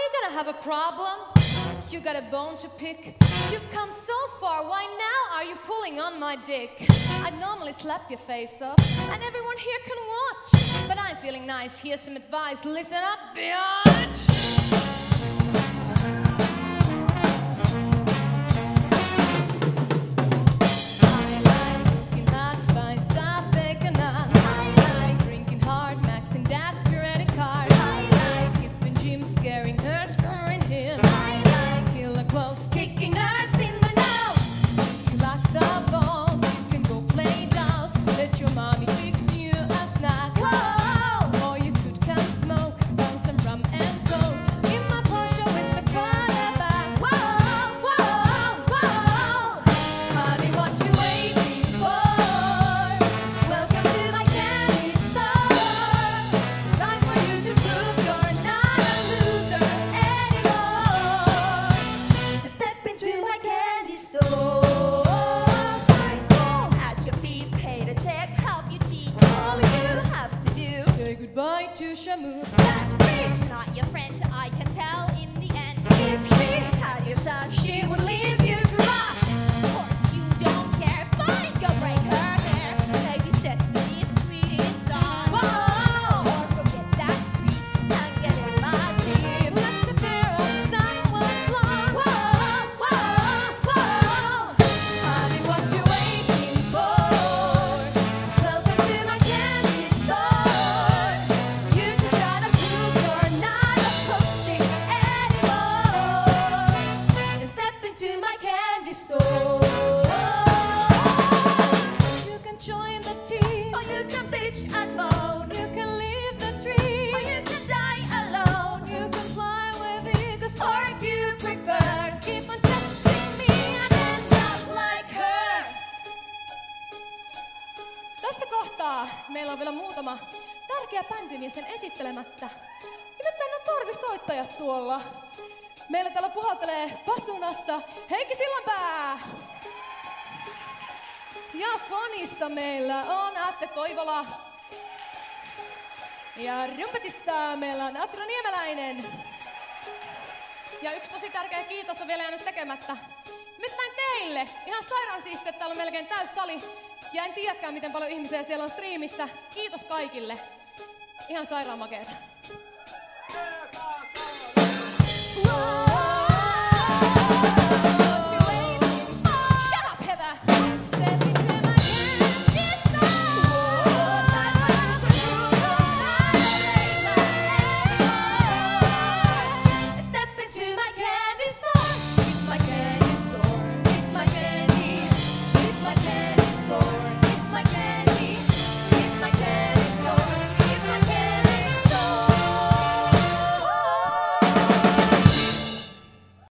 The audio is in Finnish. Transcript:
you gonna have a problem? You got a bone to pick? You've come so far, why now are you pulling on my dick? I'd normally slap your face off, and everyone here can watch. But I'm feeling nice, here's some advice, listen up, bitch! Goodbye to Shamu. That freak's not your friend, I can tell in the end. If she had your son, she would leave you to rot. Of course you don't care, fine, go break her hair. Maybe Sesame Sweetie song. Whoa! Or forget that creep and get in my team. Let's compare on someone's lawn. Whoa, whoa, whoa. Honey, what you waiting for? Welcome to my candy store. You can join the team, or you can bitch and moan. you can leave the dream, or you can die alone. you can fly with eagles, Or if you prefer, keep on testing me and end up like her. Tässä kohtaa meillä on vielä muutama tärkeä bändin jäsen esittelemättä. Nimittäin on torvisoittajat tuolla. Meillä täällä puhaltelee basunassa Heikki Sillanpää. Ja fonissa meillä on Atte Toivola. Ja rumpetissa meillä on Atra Niemeläinen. Ja yksi tosi tärkeä kiitos on vielä jäänyt tekemättä. Nimittäin teille. Ihan sairaan siistiä, että täällä on melkein täys sali. Ja en tiedäkään miten paljon ihmisiä siellä on striimissä. Kiitos kaikille. Ihan sairaan makeeta.